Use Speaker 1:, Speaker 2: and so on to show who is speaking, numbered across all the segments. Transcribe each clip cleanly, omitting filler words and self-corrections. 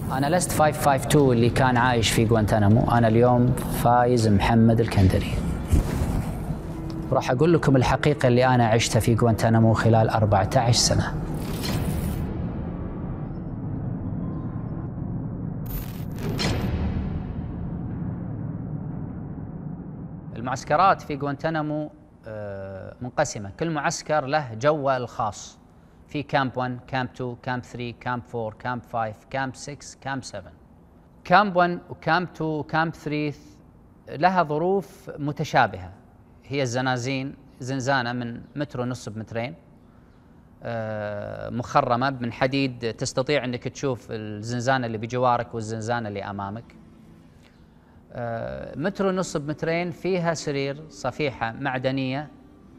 Speaker 1: أنا لست 552 اللي كان عايش في غوانتنامو، أنا اليوم فايز محمد الكندري. راح أقول لكم الحقيقة اللي أنا عشتها في غوانتنامو خلال 14 سنة. المعسكرات في غوانتنامو منقسمة، كل معسكر له جوه الخاص. في كامب 1، كامب 2، كامب 3، كامب 4، كامب 5، كامب 6، كامب 7. كامب 1 وكامب 2 وكامب 3 لها ظروف متشابهة. هي الزنازين، زنزانة من متر ونص بمترين، مخرمة من حديد، تستطيع أنك تشوف الزنزانة اللي بجوارك والزنزانة اللي أمامك. متر ونص بمترين، فيها سرير، صفيحة معدنية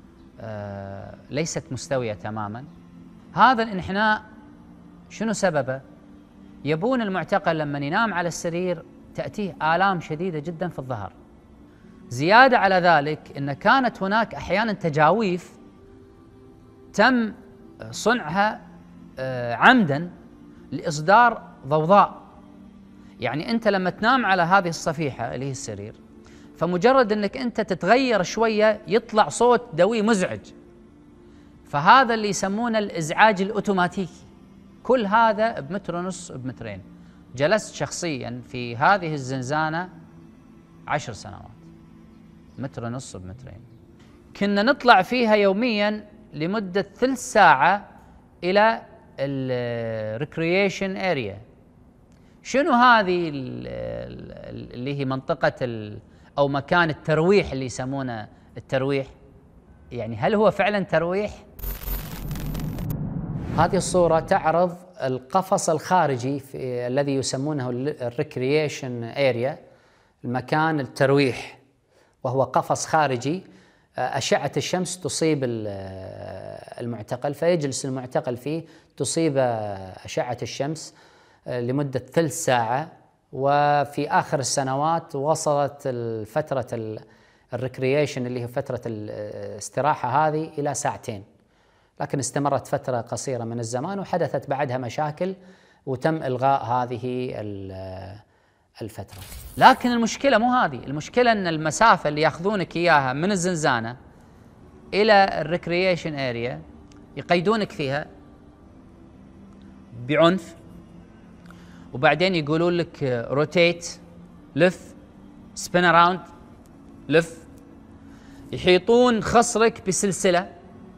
Speaker 1: ليست مستوية تماما. هذا الانحناء شنو سببه؟ يبون المعتقل لما ينام على السرير تأتيه آلام شديدة جدا في الظهر. زيادة على ذلك أن كانت هناك أحيانا تجاويف تم صنعها عمدا لإصدار ضوضاء. يعني أنت لما تنام على هذه الصفيحة اللي هي السرير، فمجرد أنك أنت تتغير شوية يطلع صوت دوي مزعج، فهذا اللي يسمونه الإزعاج الأوتوماتيكي. كل هذا بمتر ونص بمترين. جلست شخصيا في هذه الزنزانة 10 سنوات، متر ونص بمترين. كنا نطلع فيها يوميا لمدة 3 ساعة إلى الريكرييشن اريا. شنو هذه اللي هي منطقة أو مكان الترويح اللي يسمونه الترويح؟ يعني هل هو فعلا ترويح؟ هذه الصورة تعرض القفص الخارجي الذي يسمونه الريكرييشن اريا، المكان الترويح، وهو قفص خارجي. أشعة الشمس تصيب المعتقل، فيجلس المعتقل فيه، تصيب أشعة الشمس لمدة 3 ساعة. وفي آخر السنوات وصلت فترة الريكرييشن اللي هي فترة الاستراحة هذه إلى 2 ساعة، لكن استمرت فترة قصيرة من الزمان وحدثت بعدها مشاكل وتم إلغاء هذه الفترة. لكن المشكلة مو هذه، المشكلة أن المسافة اللي يأخذونك إياها من الزنزانة إلى الريكرييشن اريا يقيدونك فيها بعنف، وبعدين يقولون لك روتيت، لف، سبين اراوند، لف. يحيطون خصرك بسلسلة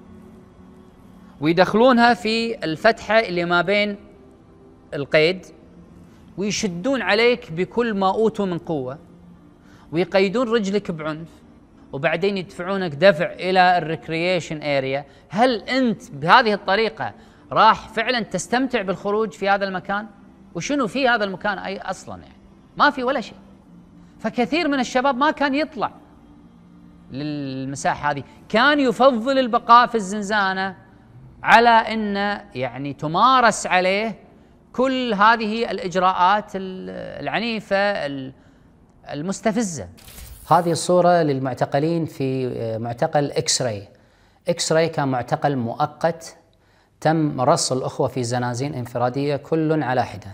Speaker 1: ويدخلونها في الفتحة اللي ما بين القيد، ويشدون عليك بكل ما أوتوا من قوة، ويقيدون رجلك بعنف، وبعدين يدفعونك دفع إلى الريكرييشن اريا. هل أنت بهذه الطريقة راح فعلا تستمتع بالخروج في هذا المكان؟ وشنو في هذا المكان أي أصلا؟ يعني ما في ولا شيء. فكثير من الشباب ما كان يطلع للمساحة هذه، كان يفضل البقاء في الزنزانة على أن يعني تمارس عليه كل هذه الإجراءات العنيفة المستفزة. هذه الصورة للمعتقلين في معتقل إكس راي. إكس راي كان معتقل مؤقت، تم رص الأخوة في زنازين انفرادية كل على حدة.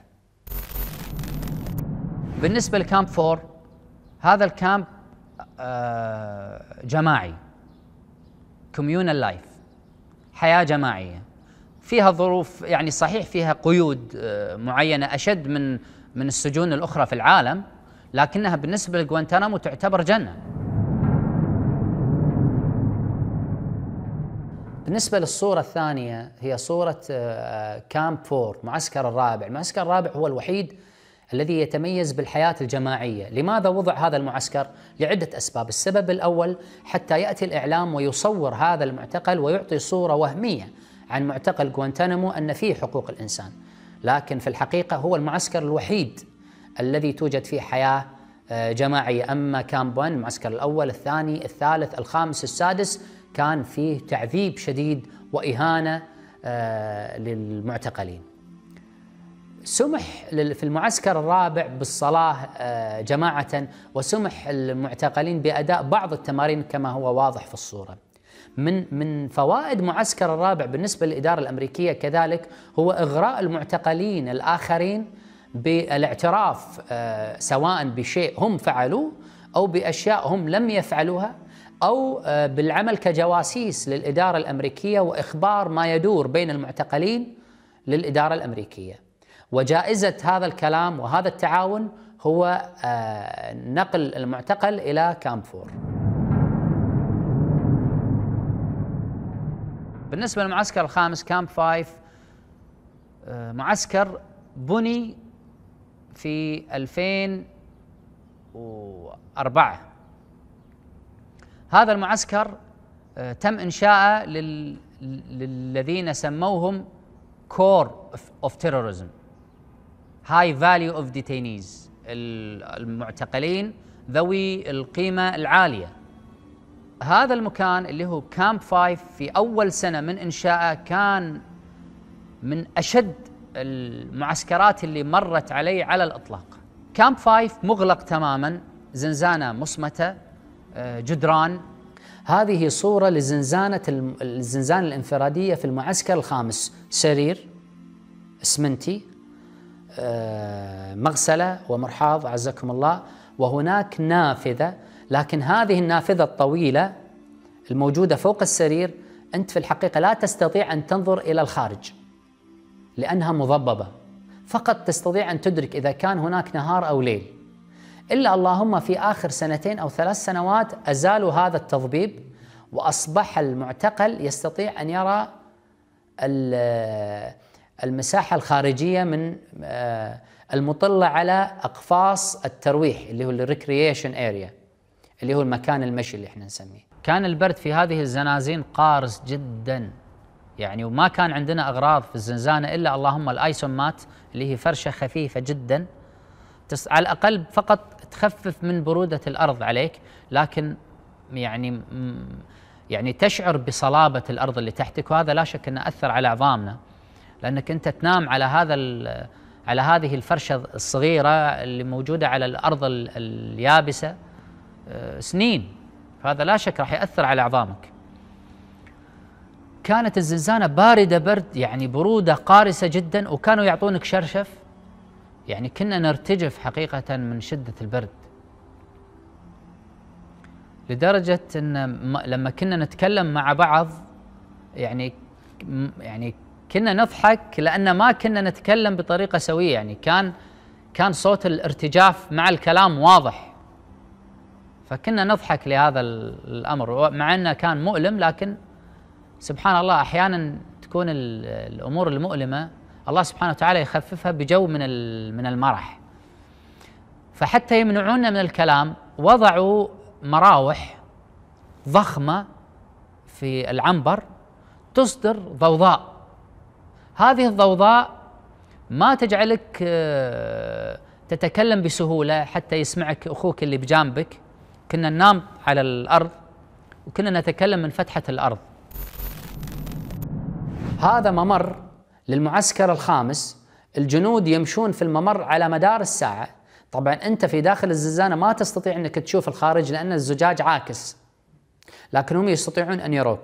Speaker 1: بالنسبة لكامب 4، هذا الكامب جماعي، communal life، حياة جماعية، فيها ظروف، يعني صحيح فيها قيود معينة أشد من السجون الأخرى في العالم، لكنها بالنسبة لغوانتنامو تعتبر جنة. بالنسبة للصورة الثانية هي صورة كامب 4، معسكر الرابع. المعسكر الرابع هو الوحيد الذي يتميز بالحياة الجماعية. لماذا وضع هذا المعسكر؟ لعدة أسباب. السبب الأول حتى يأتي الإعلام ويصور هذا المعتقل ويعطي صورة وهمية عن معتقل غوانتنامو أن فيه حقوق الإنسان، لكن في الحقيقة هو المعسكر الوحيد الذي توجد فيه حياة جماعية. أما كامب 1، المعسكر الأول، الثاني، الثالث، الخامس، السادس، كان فيه تعذيب شديد وإهانة للمعتقلين. سمح في المعسكر الرابع بالصلاة جماعة، وسمح للمعتقلين بأداء بعض التمارين كما هو واضح في الصورة. من فوائد معسكر الرابع بالنسبة للإدارة الأمريكية كذلك هو إغراء المعتقلين الآخرين بالاعتراف سواء بشيء هم فعلوه أو بأشياء هم لم يفعلوها، أو بالعمل كجواسيس للإدارة الأمريكية وإخبار ما يدور بين المعتقلين للإدارة الأمريكية. وجائزة هذا الكلام وهذا التعاون هو نقل المعتقل إلى كامب 4. بالنسبة للمعسكر الخامس كامب 5، معسكر بني في 2004. هذا المعسكر تم إنشاءه للذين سموهم Core of Terrorism High Value of Detainees، المعتقلين ذوي القيمة العالية. هذا المكان اللي هو كامب 5 في أول سنة من إنشائه كان من أشد المعسكرات اللي مرت عليه على الإطلاق. كامب 5 مغلق تماما، زنزانة مصمتة، جدران. هذه صورة الزنزانة الانفرادية في المعسكر الخامس، سرير اسمنتي، مغسلة ومرحاض أعزكم الله، وهناك نافذة، لكن هذه النافذة الطويلة الموجودة فوق السرير أنت في الحقيقة لا تستطيع أن تنظر إلى الخارج لأنها مضببة، فقط تستطيع أن تدرك إذا كان هناك نهار أو ليل. إلا اللهم في آخر 2 أو 3 سنوات أزالوا هذا التضبيب، وأصبح المعتقل يستطيع أن يرى المساحة الخارجية من المطلة على أقفاص الترويح اللي هو الريكرييشن اريا، اللي هو المكان المشي اللي احنا نسميه. كان البرد في هذه الزنازين قارس جدا يعني، وما كان عندنا أغراض في الزنزانة إلا اللهم الآيسومات اللي هي فرشة خفيفة جدا على الأقل فقط تخفف من برودة الأرض عليك، لكن يعني تشعر بصلابة الأرض اللي تحتك، وهذا لا شك أنه أثر على عظامنا، لأنك أنت تنام على على هذه الفرشة الصغيرة اللي موجودة على الأرض اليابسة سنين، فهذا لا شك راح يأثر على عظامك. كانت الزنزانة باردة برد يعني برودة قارسة جدا، وكانوا يعطونك شرشف، يعني كنا نرتجف حقيقة من شدة البرد، لدرجة أن لما كنا نتكلم مع بعض يعني كنا نضحك لأن ما كنا نتكلم بطريقة سوية، يعني كان صوت الارتجاف مع الكلام واضح، فكنا نضحك لهذا الأمر، مع أنه كان مؤلم، لكن سبحان الله أحيانا تكون الأمور المؤلمة الله سبحانه وتعالى يخففها بجو من المرح. فحتى يمنعونا من الكلام وضعوا مراوح ضخمة في العنبر تصدر ضوضاء، هذه الضوضاء ما تجعلك تتكلم بسهولة حتى يسمعك أخوك اللي بجانبك. كنا ننام على الأرض وكنا نتكلم من فتحة الأرض. هذا ممر للمعسكر الخامس، الجنود يمشون في الممر على مدار الساعة. طبعا أنت في داخل الزنزانة ما تستطيع أنك تشوف الخارج لأن الزجاج عاكس، لكن هم يستطيعون أن يروك.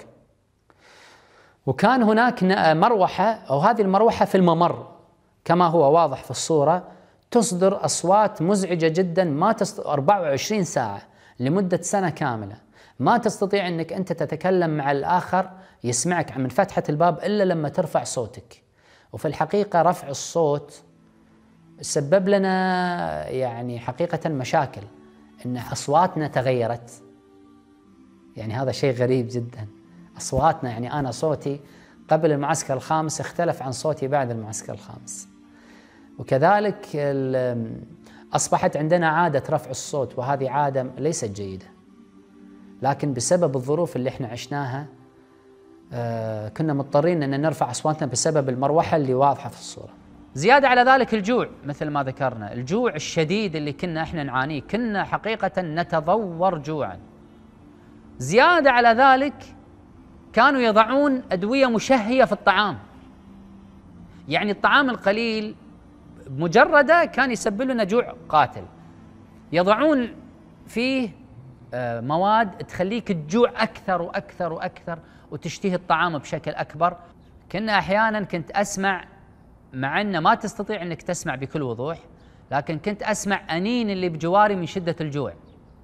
Speaker 1: وكان هناك مروحة، أو هذه المروحة في الممر كما هو واضح في الصورة، تصدر أصوات مزعجة جدا 24 ساعة لمدة سنة كاملة، ما تستطيع أنك أنت تتكلم مع الآخر يسمعك من فتحة الباب إلا لما ترفع صوتك. وفي الحقيقة رفع الصوت سبب لنا يعني حقيقة مشاكل، إن أصواتنا تغيرت، يعني هذا شيء غريب جدا. أصواتنا يعني أنا صوتي قبل المعسكر الخامس اختلف عن صوتي بعد المعسكر الخامس. وكذلك أصبحت عندنا عادة رفع الصوت، وهذه عادة ليست جيدة، لكن بسبب الظروف اللي احنا عشناها كنا مضطرين أن نرفع أصواتنا بسبب المروحة اللي واضحة في الصورة. زيادة على ذلك الجوع، مثل ما ذكرنا، الجوع الشديد اللي كنا احنا نعانيه، كنا حقيقة نتضور جوعا. زيادة على ذلك كانوا يضعون أدوية مشهية في الطعام، يعني الطعام القليل بمجرده كان يسبب لنا جوع قاتل. يضعون فيه مواد تخليك تجوع أكثر وأكثر وأكثر وتشتهي الطعام بشكل أكبر. كنا أحيانا كنت أسمع مع أنه ما تستطيع أنك تسمع بكل وضوح، لكن كنت أسمع أنين اللي بجواري من شدة الجوع.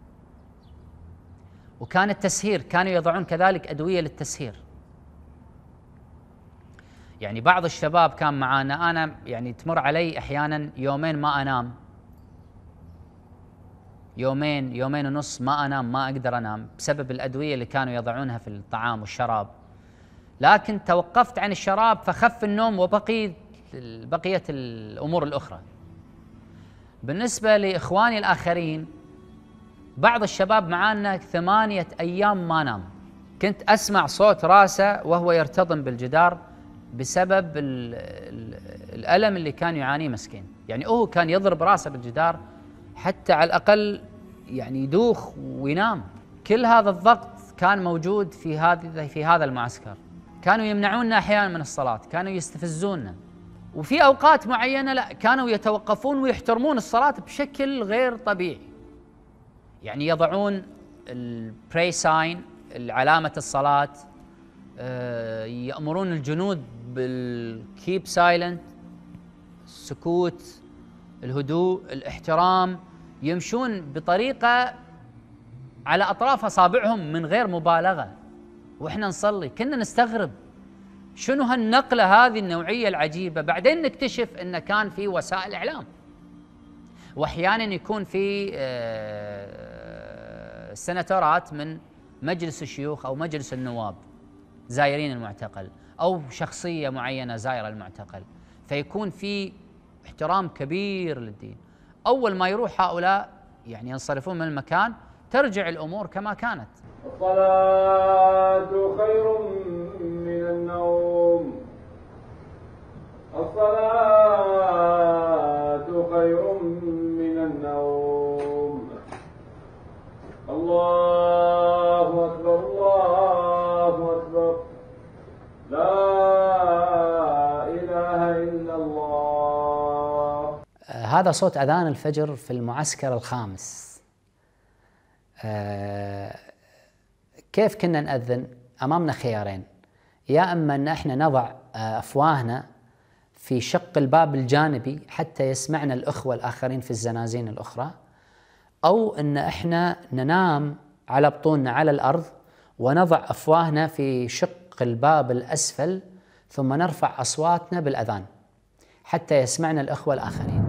Speaker 1: وكان التسهير، كانوا يضعون كذلك أدوية للتسهير. يعني بعض الشباب كان معانا، أنا يعني تمر علي أحيانا يومين ما أنام، يومين ونص ما أنام، ما أقدر أنام بسبب الأدوية اللي كانوا يضعونها في الطعام والشراب. لكن توقفت عن الشراب فخف النوم وبقيت بقية الأمور الأخرى. بالنسبة لإخواني الآخرين، بعض الشباب معانا 8 أيام ما نام، كنت أسمع صوت راسه وهو يرتطم بالجدار بسبب الألم اللي كان يعانيه مسكين. يعني هو كان يضرب راسه بالجدار حتى على الأقل يعني يدوخ وينام. كل هذا الضغط كان موجود في هذا المعسكر. كانوا يمنعوننا أحيانا من الصلاة، كانوا يستفزوننا، وفي أوقات معينة لا، كانوا يتوقفون ويحترمون الصلاة بشكل غير طبيعي. يعني يضعون البراي ساين، علامة الصلاة، يأمرون الجنود بالكيب سايلنت، السكوت، الهدوء، الاحترام، يمشون بطريقة على أطراف أصابعهم من غير مبالغة وإحنا نصلي. كنا نستغرب شنو هالنقلة هذه النوعية العجيبة. بعدين نكتشف أن كان في وسائل إعلام، وأحيانا يكون في سناتورات من مجلس الشيوخ أو مجلس النواب زايرين المعتقل، أو شخصية معينة زايرة المعتقل، فيكون في احترام كبير للدين. أول ما يروح هؤلاء يعني ينصرفون من المكان، ترجع الأمور كما كانت.
Speaker 2: الصلاة خير من النوم، الصلاة خير من النوم. الله أكبر الله أكبر، لا إله إلا الله.
Speaker 3: هذا صوت أذان الفجر في المعسكر الخامس. كيف كنا نأذن؟ أمامنا خيارين، يا أما أن احنا نضع أفواهنا في شق الباب الجانبي حتى يسمعنا الأخوة الآخرين في الزنازين الأخرى، أو أن احنا ننام على بطوننا على الأرض ونضع أفواهنا في شق الباب الأسفل، ثم نرفع أصواتنا بالأذان حتى يسمعنا الأخوة الآخرين.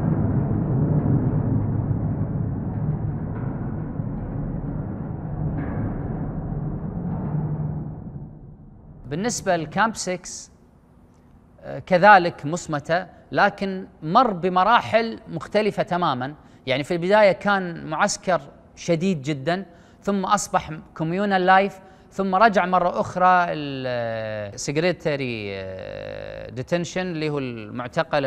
Speaker 1: بالنسبة للكامب 6 كذلك مصمتة، لكن مر بمراحل مختلفة تماما. يعني في البداية كان معسكر شديد جدا، ثم أصبح كوميونال لايف، ثم رجع مرة أخرى السكرتري ديتنشن اللي هو المعتقل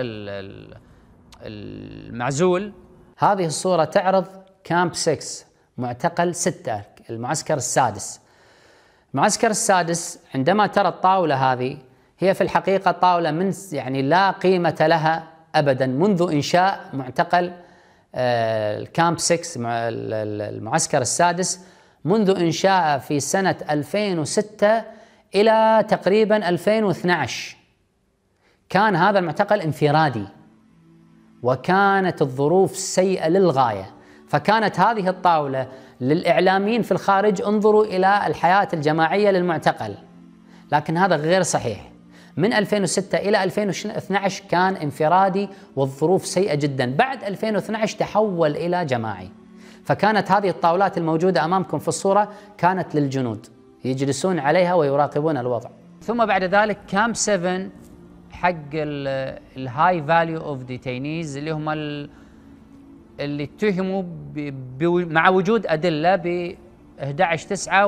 Speaker 1: المعزول.
Speaker 3: هذه الصورة تعرض كامب 6 معتقل 6 المعسكر السادس. المعسكر السادس عندما ترى الطاولة هذه، هي في الحقيقة طاولة من يعني لا قيمة لها أبدا منذ إنشاء معتقل الكامب 6 المعسكر السادس، منذ إنشاءه في سنة 2006 إلى تقريبا 2012. كان هذا المعتقل انفرادي، وكانت الظروف سيئة للغاية، فكانت هذه الطاولة للإعلاميين في الخارج انظروا إلى الحياة الجماعية للمعتقل، لكن هذا غير صحيح. من 2006 إلى 2012 كان انفرادي والظروف سيئة جدا. بعد 2012 تحول إلى جماعي. فكانت هذه الطاولات الموجودة أمامكم في الصورة كانت للجنود يجلسون عليها ويراقبون الوضع.
Speaker 1: ثم بعد ذلك كامب 7 حق الهاي فاليو اوف ديتينيز، اللي هم اللي اتهموا مع وجود أدلة ب 11/9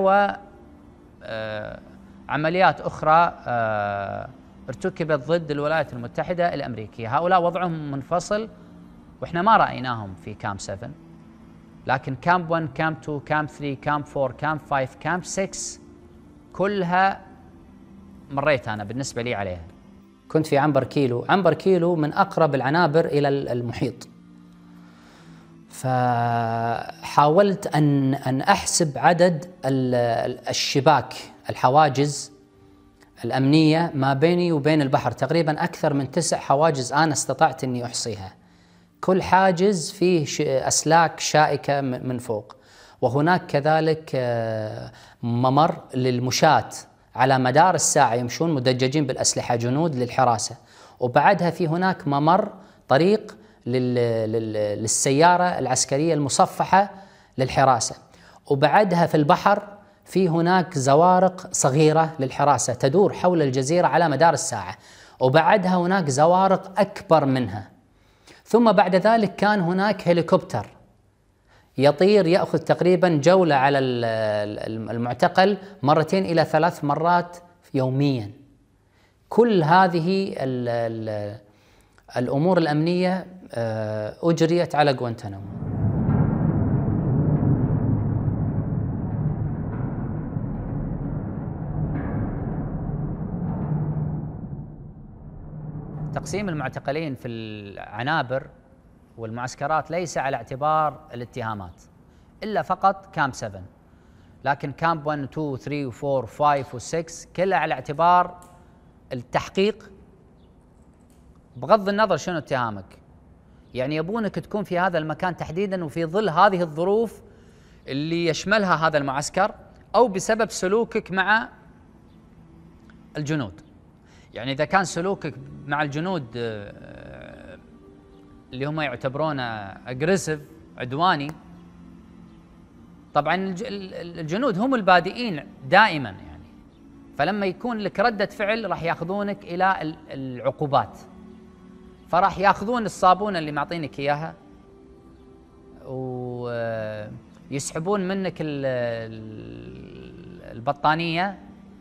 Speaker 1: وعمليات أخرى ارتكبت ضد الولايات المتحدة الأمريكية. هؤلاء وضعهم منفصل وإحنا ما رأيناهم في كامب 7، لكن كامب 1 كامب 2 كامب 3 كامب 4 كامب 5 كامب 6 كلها مريت أنا بالنسبة لي عليها.
Speaker 3: كنت في عنبر كيلو. عنبر كيلو من أقرب العنابر إلى المحيط، فحاولت أن أحسب عدد الشباك الحواجز الأمنية ما بيني وبين البحر تقريبا أكثر من 9 حواجز أنا استطعت أني أحصيها. كل حاجز فيه أسلاك شائكة من فوق، وهناك كذلك ممر للمشاة على مدار الساعة يمشون مدججين بالأسلحة جنود للحراسة، وبعدها في هناك ممر طريق للسيارة العسكرية المصفحة للحراسة، وبعدها في البحر في هناك زوارق صغيرة للحراسة تدور حول الجزيرة على مدار الساعة، وبعدها هناك زوارق أكبر منها. ثم بعد ذلك كان هناك هليكوبتر يطير يأخذ تقريبا جولة على المعتقل 2 إلى 3 مرات يوميا. كل هذه الأمور الأمنية أجريت على غوانتنامو.
Speaker 1: تقسيم المعتقلين في العنابر والمعسكرات ليس على اعتبار الاتهامات إلا فقط كامب 7، لكن كامب 1 و 2 و 3 و 4 و 5 و 6 كلها على اعتبار التحقيق بغض النظر شنو اتهامك. يعني يبونك تكون في هذا المكان تحديدا وفي ظل هذه الظروف اللي يشملها هذا المعسكر، أو بسبب سلوكك مع الجنود. يعني إذا كان سلوكك مع الجنود اللي هم يعتبرونه أجريسيف عدواني، طبعا الجنود هم البادئين دائما يعني، فلما يكون لك ردة فعل راح ياخذونك إلى العقوبات، فراح ياخذون الصابونة اللي معطينك إياها ويسحبون منك البطانية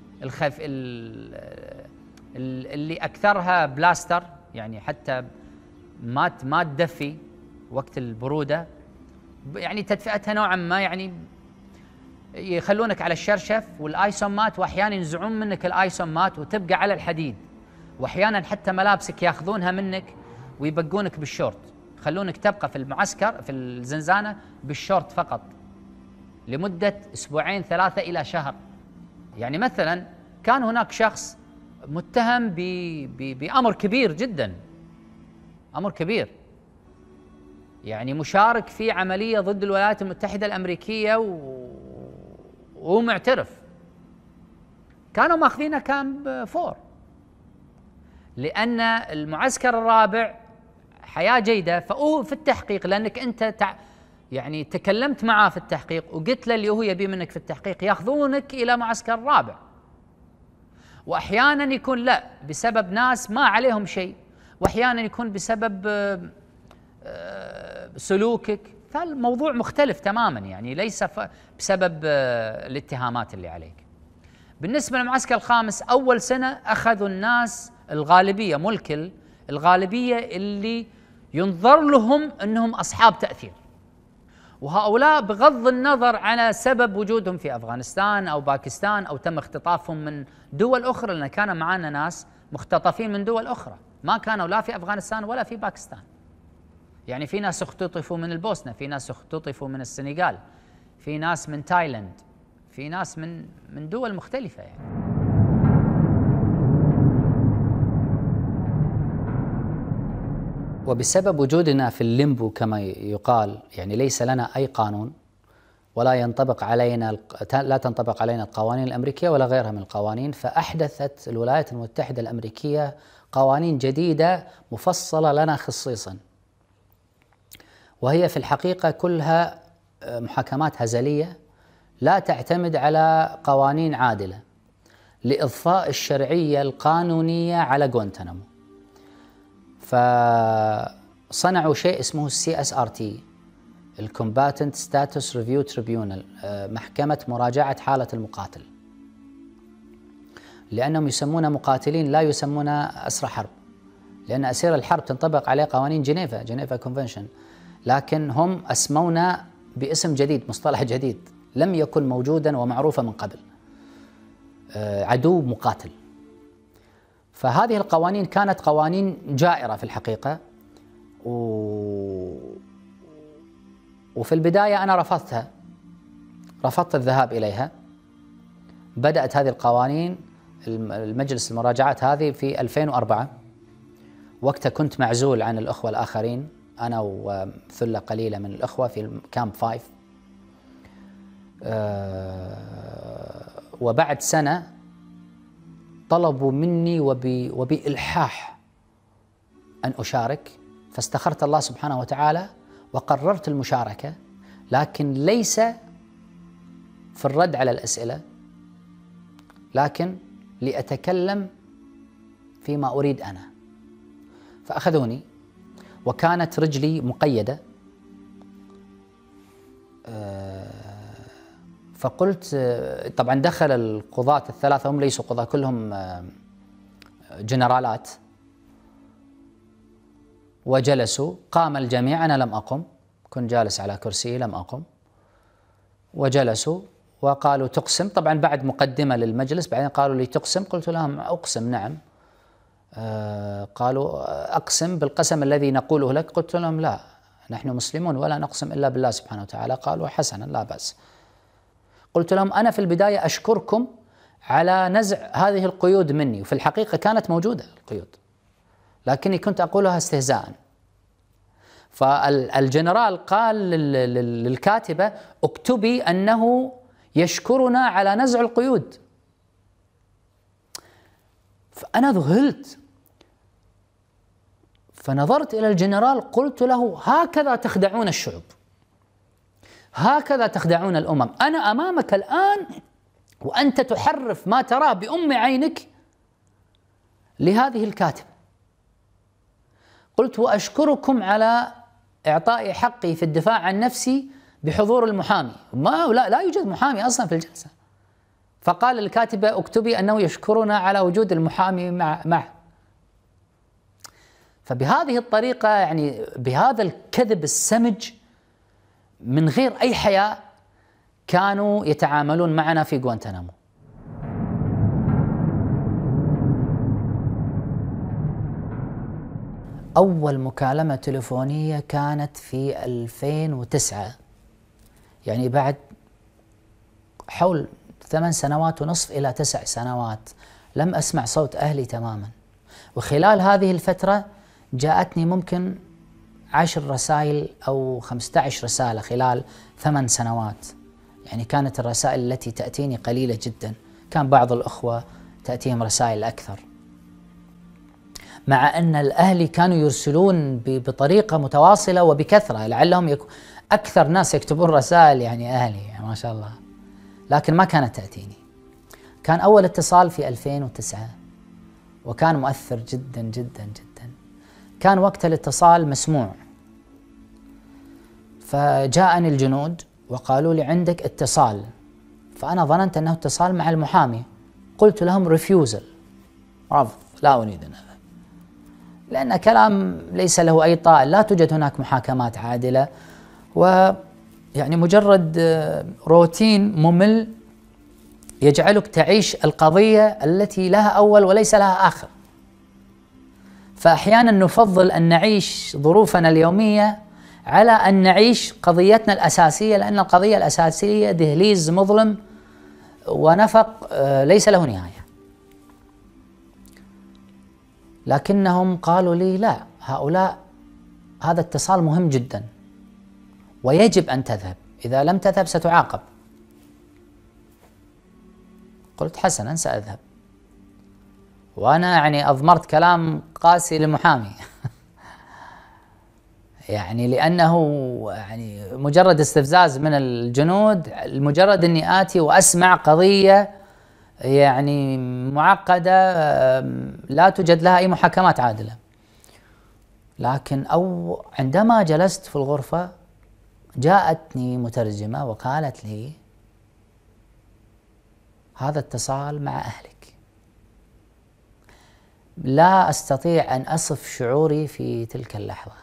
Speaker 1: اللي أكثرها بلاستر، يعني حتى ما تدفي وقت البرودة، يعني تدفئتها نوعا ما، يعني يخلونك على الشرشف والآيسومات، وأحيانا ينزعون منك الآيسومات وتبقى على الحديد، وأحيانا حتى ملابسك ياخذونها منك ويبقونك بالشورت، يخلونك تبقى في المعسكر في الزنزانة بالشورت فقط لمدة 2 أسبوع 3 إلى شهر. يعني مثلا كان هناك شخص متهم بأمر كبير جدا، أمر كبير، يعني مشارك في عملية ضد الولايات المتحدة الأمريكية ومعترف، كانوا ماخذينه كامب 4 لأن المعسكر الرابع حياة جيدة. فهو في التحقيق لأنك أنت يعني تكلمت معه في التحقيق وقلت له اللي هو يبي منك في التحقيق، ياخذونك إلى معسكر رابع. وأحيانا يكون لا بسبب ناس ما عليهم شيء، وأحيانا يكون بسبب سلوكك، فالموضوع مختلف تماما، يعني ليس بسبب الاتهامات اللي عليك. بالنسبة للمعسكر الخامس أول سنة أخذوا الناس الغالبية، ملك الغالبية اللي ينظر لهم أنهم أصحاب تأثير، وهؤلاء بغض النظر عن سبب وجودهم في أفغانستان أو باكستان أو تم اختطافهم من دول أخرى، لأن كان معنا ناس مختطفين من دول أخرى ما كانوا لا في أفغانستان ولا في باكستان. يعني في ناس اختطفوا من البوسنة، في ناس اختطفوا من السنغال، في ناس من تايلاند، في ناس من دول مختلفة يعني.
Speaker 3: وبسبب وجودنا في الليمبو كما يقال، يعني ليس لنا أي قانون ولا ينطبق علينا لا تنطبق علينا القوانين الأمريكية ولا غيرها من القوانين، فأحدثت الولايات المتحدة الأمريكية قوانين جديدة مفصلة لنا خصيصا، وهي في الحقيقة كلها محاكمات هزلية لا تعتمد على قوانين عادلة لإضفاء الشرعية القانونية على غوانتنامو. فصنعوا شيء اسمه CSRT، الكومباتنت ستاتوس ريفيو تريبيونال، محكمة مراجعة حالة المقاتل، لأنهم يسمون مقاتلين لا يسمون أسرى حرب، لأن أسير الحرب تنطبق عليه قوانين جنيفا كونفنشن، لكن هم أسمونا باسم جديد، مصطلح جديد لم يكن موجودا ومعروفا من قبل، عدو مقاتل. فهذه القوانين كانت قوانين جائرة في الحقيقة، وفي البداية أنا رفضت الذهاب إليها. بدأت هذه القوانين المجلس المراجعات هذه في 2004. وقتها كنت معزول عن الأخوة الآخرين، أنا وثلة قليلة من الأخوة في كامب 5. وبعد سنة طلبوا مني وبإلحاح أن أشارك، فاستخرت الله سبحانه وتعالى وقررت المشاركة، لكن ليس في الرد على الأسئلة، لكن لأتكلم فيما أريد أنا. فأخذوني وكانت رجلي مقيدة، فقلت طبعا دخل القضاة الثلاثة، هم ليسوا قضاة كلهم جنرالات، وجلسوا. قام الجميع، أنا لم أقم، كنت جالس على كرسي لم أقم، وجلسوا وقالوا تقسم. طبعا بعد مقدمة للمجلس، بعدين قالوا لي تقسم، قلت لهم أقسم نعم. قالوا أقسم بالقسم الذي نقوله لك، قلت لهم لا، نحن مسلمون ولا نقسم إلا بالله سبحانه وتعالى. قالوا حسنا لا بأس. قلت لهم أنا في البداية أشكركم على نزع هذه القيود مني، وفي الحقيقة كانت موجودة القيود، لكني كنت أقولها استهزاء. فالجنرال قال للكاتبة اكتبي أنه يشكرنا على نزع القيود. فأنا ذهلت، فنظرت إلى الجنرال قلت له هكذا تخدعون الشعوب، هكذا تخدعون الأمم. أنا أمامك الآن وأنت تحرف ما تراه بأم عينك لهذه الكاتبة. قلت وأشكركم على إعطائي حقي في الدفاع عن نفسي بحضور المحامي. لا يوجد محامي أصلا في الجلسة. فقال الكاتبة اكتبي أنه يشكرنا على وجود المحامي معه. فبهذه الطريقة، يعني بهذا الكذب السمج من غير أي حياء، كانوا يتعاملون معنا في غوانتنامو. أول مكالمة تلفونية كانت في 2009، يعني بعد حول 8 سنوات ونصف إلى 9 سنوات لم أسمع صوت أهلي تماما. وخلال هذه الفترة جاءتني ممكن 10 رسائل أو 15 رسالة خلال 8 سنوات. يعني كانت الرسائل التي تأتيني قليلة جدا، كان بعض الأخوة تأتيهم رسائل أكثر، مع أن الأهلي كانوا يرسلون بطريقة متواصلة وبكثرة، لعلهم أكثر ناس يكتبون رسائل يعني أهلي، يعني ما شاء الله، لكن ما كانت تأتيني. كان أول اتصال في 2009 وكان مؤثر جدا جدا جدا. كان وقت الاتصال مسموع، فجاءني الجنود وقالوا لي عندك اتصال، فأنا ظننت أنه اتصال مع المحامي. قلت لهم ريفيوزل، رفض، لا أريد هذا، لأن كلام ليس له أي طائل، لا توجد هناك محاكمات عادلة، ويعني مجرد روتين ممل يجعلك تعيش القضية التي لها أول وليس لها آخر. فأحيانا نفضل أن نعيش ظروفنا اليومية على أن نعيش قضيتنا الأساسية، لأن القضية الأساسية دهليز مظلم ونفق ليس له نهاية. لكنهم قالوا لي لا، هؤلاء هذا اتصال مهم جدا ويجب أن تذهب، إذا لم تذهب ستعاقب. قلت حسنا سأذهب، وأنا يعني أضمرت كلام قاسي للمحامي يعني لأنه يعني مجرد استفزاز من الجنود، مجرد أني آتي وأسمع قضية يعني معقدة لا توجد لها أي محاكمات عادلة. لكن عندما جلست في الغرفة جاءتني مترجمة وقالت لي هذا اتصال مع أهلك. لا أستطيع أن أصف شعوري في تلك اللحظة.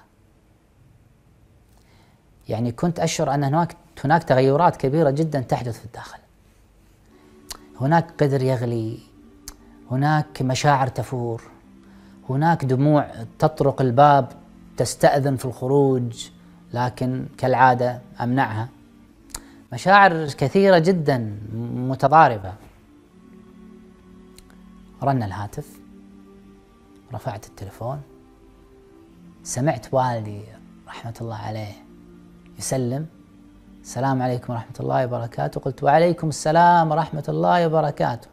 Speaker 3: يعني كنت أشعر أن هناك تغيرات كبيرة جدا تحدث في الداخل. هناك قدر يغلي، هناك مشاعر تفور، هناك دموع تطرق الباب تستأذن في الخروج، لكن كالعادة أمنعها. مشاعر كثيرة جدا متضاربة.
Speaker 1: رن الهاتف، رفعت التلفون، سمعت والدي رحمة الله عليه يسلم: السلام عليكم ورحمة الله وبركاته. قلت: وعليكم السلام ورحمة الله وبركاته.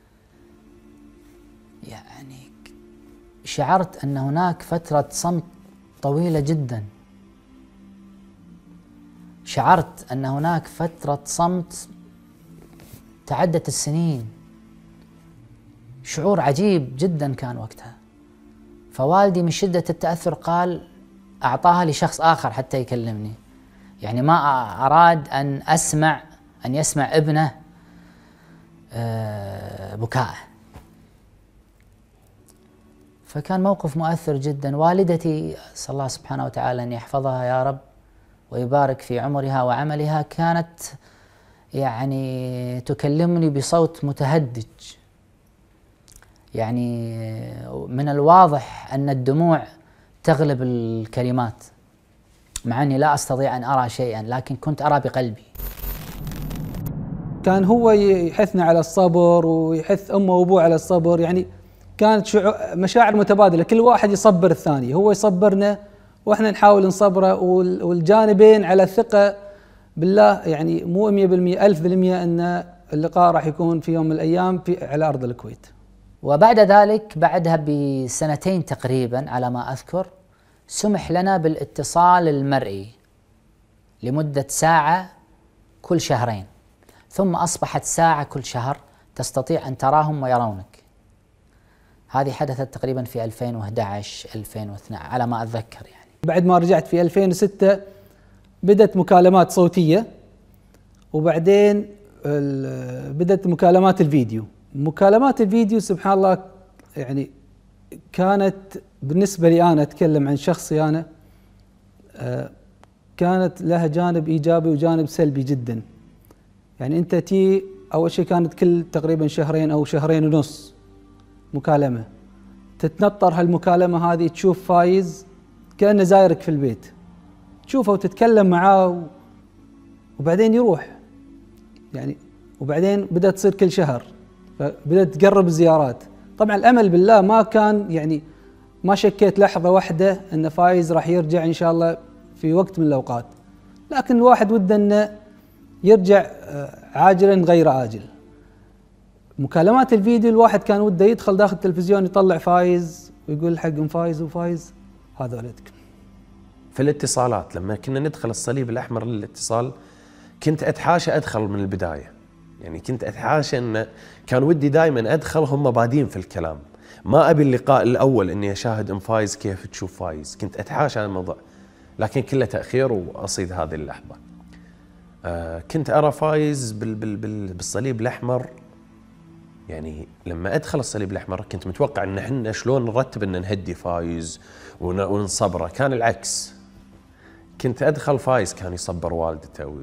Speaker 1: يعني شعرت أن هناك فترة صمت طويلة جدا، شعرت أن هناك فترة صمت تعدت السنين، شعور عجيب جدا كان وقتها. فوالدي من شدة التأثر قال أعطاها لشخص آخر حتى يكلمني، يعني ما أراد أن يسمع ابنه بكاءه. فكان موقف مؤثر جدا. والدتي أسأل الله سبحانه وتعالى أن يحفظها يا رب ويبارك في عمرها وعملها، كانت يعني تكلمني بصوت متهدج، يعني من الواضح أن الدموع تغلب الكلمات، مع أني لا أستطيع أن أرى شيئا، لكن كنت أرى بقلبي.
Speaker 4: كان هو يحثنا على الصبر ويحث أمه وأبوه على الصبر، يعني كانت مشاعر متبادلة، كل واحد يصبر الثاني، هو يصبرنا وإحنا نحاول نصبره، والجانبين على ثقة بالله، يعني مو 100% 1000% أن اللقاء راح يكون في يوم من الأيام على أرض الكويت.
Speaker 1: وبعد ذلك بعدها بسنتين تقريبا على ما أذكر، سمح لنا بالاتصال المرئي لمدة ساعة كل شهرين، ثم أصبحت ساعة كل شهر تستطيع أن تراهم ويرونك. هذه حدثت تقريبا في 2011 2012 على ما أتذكر. يعني
Speaker 4: بعد ما رجعت في 2006 بدأت مكالمات صوتية، وبعدين بدأت مكالمات الفيديو. مكالمات الفيديو سبحان الله يعني كانت بالنسبة لي أنا أتكلم عن شخصي أنا، كانت لها جانب إيجابي وجانب سلبي جدا. يعني أنت أول شيء كانت كل تقريبا شهرين أو شهرين ونص مكالمة، تتنطر هالمكالمة هذه، تشوف فايز كأنه زايرك في البيت، تشوفه وتتكلم معاه وبعدين يروح يعني، وبعدين بدأت تصير كل شهر، فبدأت تقرب الزيارات. طبعا الأمل بالله ما كان، يعني ما شكيت لحظة واحدة أن فايز راح يرجع إن شاء الله في وقت من الأوقات، لكن الواحد وده أنه يرجع عاجلا غير آجل. مكالمات الفيديو الواحد كان وده يدخل داخل التلفزيون يطلع فايز ويقول حقهم فايز وفايز هذا ولدك.
Speaker 5: في الاتصالات لما كنا ندخل الصليب الأحمر للاتصال كنت أتحاشى أدخل من البداية، يعني كنت أتحاشى أن كان ودي دائما أدخل هم بادين في الكلام، ما أبي اللقاء الأول أني أشاهد أم فايز كيف تشوف فايز، كنت أتحاشى الموضوع، لكن كله تأخير وأصيد هذه اللحظة. كنت أرى فايز بالصليب الأحمر، يعني لما أدخل الصليب الأحمر كنت متوقع أن احنا شلون نرتب أن نهدي فايز ونصبره، كان العكس. كنت أدخل فايز كان يصبر والدته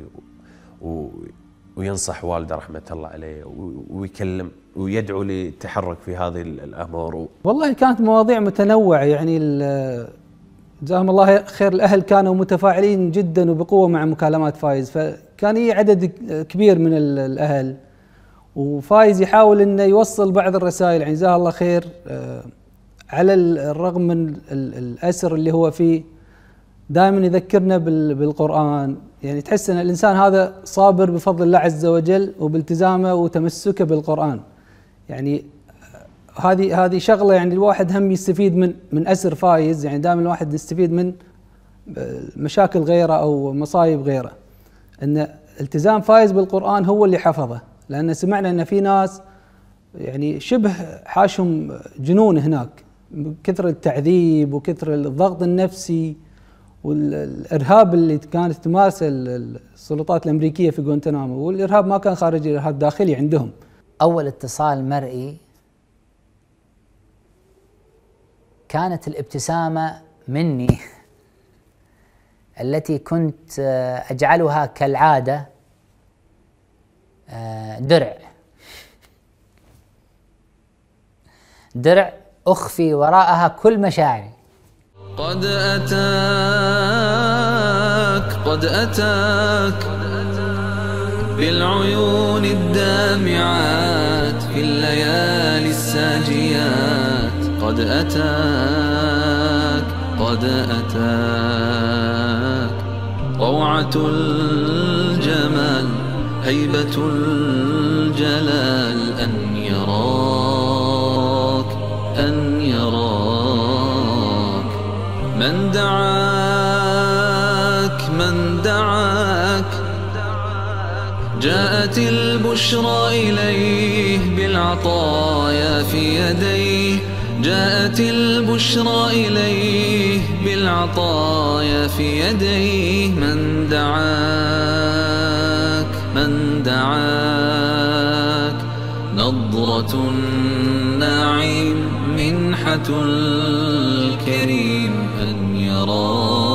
Speaker 5: وينصح والده رحمة الله عليه ويكلم ويدعو للتحرك في هذه الأمور.
Speaker 4: والله كانت مواضيع متنوعة، يعني جزاهم الله خير، الأهل كانوا متفاعلين جدا وبقوة مع مكالمات فايز، فكان عدد كبير من الأهل، وفايز يحاول أنه يوصل بعض الرسائل، يعني جزاه الله خير، على الرغم من الأسر اللي هو فيه دائما يذكرنا بالقرآن، يعني تحس أن الإنسان هذا صابر بفضل الله عز وجل وبالتزامه وتمسكه بالقرآن. يعني هذه شغلة يعني الواحد هم يستفيد من أسر فايز، يعني دائما الواحد يستفيد من مشاكل غيره أو مصايب غيره، أن التزام فايز بالقرآن هو اللي حفظه، لأن سمعنا أن في ناس يعني شبه حاشهم جنون هناك، كثر التعذيب وكثر الضغط النفسي والإرهاب اللي كانت تمارسه السلطات الأمريكية في غوانتنامو، والإرهاب ما كان خارجي، الإرهاب داخلي عندهم.
Speaker 1: أول اتصال مرئي كانت الابتسامة مني التي كنت أجعلها كالعادة درع أخفي وراءها كل مشاعري.
Speaker 6: قد أتاك بالعيون الدامعات في الليالي الساجيات قد أتاك قد أتاك. روعة الجمال هيبة الجلال أن يراك أن يراك. من دعاك من دعاك جاءت البشرى إليه بالعطايا في يديه. جاءت البشرى إليه بالعطايا في يديه. من دعاك من دعاك. نظرة النعيم منحة الكريم أن يراك